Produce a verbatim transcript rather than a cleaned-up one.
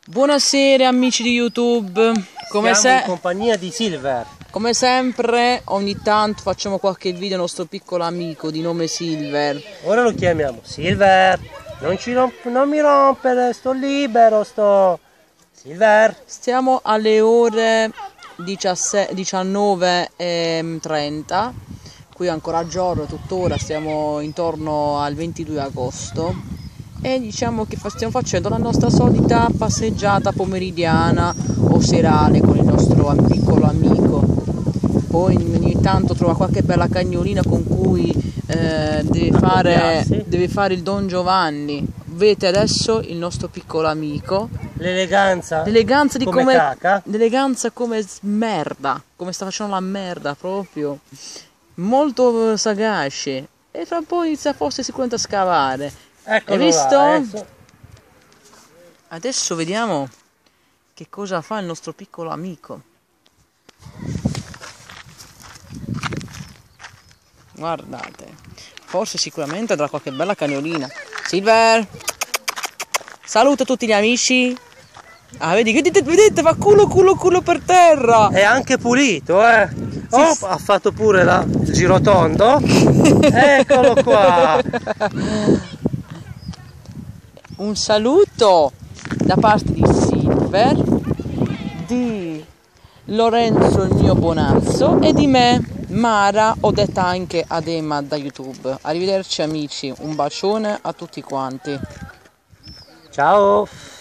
Buonasera amici di YouTube, come, Siamo se... in compagnia di Silver. come sempre ogni tanto facciamo qualche video al nostro piccolo amico di nome Silver. Ora lo chiamiamo Silver, non, ci romp non mi rompere, sto libero, sto... Silver. Stiamo alle ore diciannove e trenta, qui è ancora giorno, tuttora siamo intorno al ventidue agosto. E diciamo che stiamo facendo la nostra solita passeggiata pomeridiana o serale con il nostro piccolo amico. Poi ogni tanto trova qualche bella cagnolina con cui eh, deve, fare, deve fare il Don Giovanni. Vedete adesso il nostro piccolo amico. L'eleganza. L'eleganza di come, come caca. L'eleganza come merda, come sta facendo la merda proprio. Molto sagace. E fra un po' inizia forse sicuramente a scavare. Eccolo Hai visto? là, adesso. Adesso vediamo che cosa fa il nostro piccolo amico. Guardate, forse sicuramente avrà qualche bella cagnolina. Silver, saluta tutti gli amici. Ah, vedi, vedete, vedete, fa culo culo culo per terra. È anche pulito, eh. Oh, sì. Ha fatto pure la, il girotondo. Eccolo qua. Un saluto da parte di Silver, di Lorenzo il mio bonazzo e di me, Mara, o detta anche Adema da YouTube. Arrivederci amici, un bacione a tutti quanti. Ciao.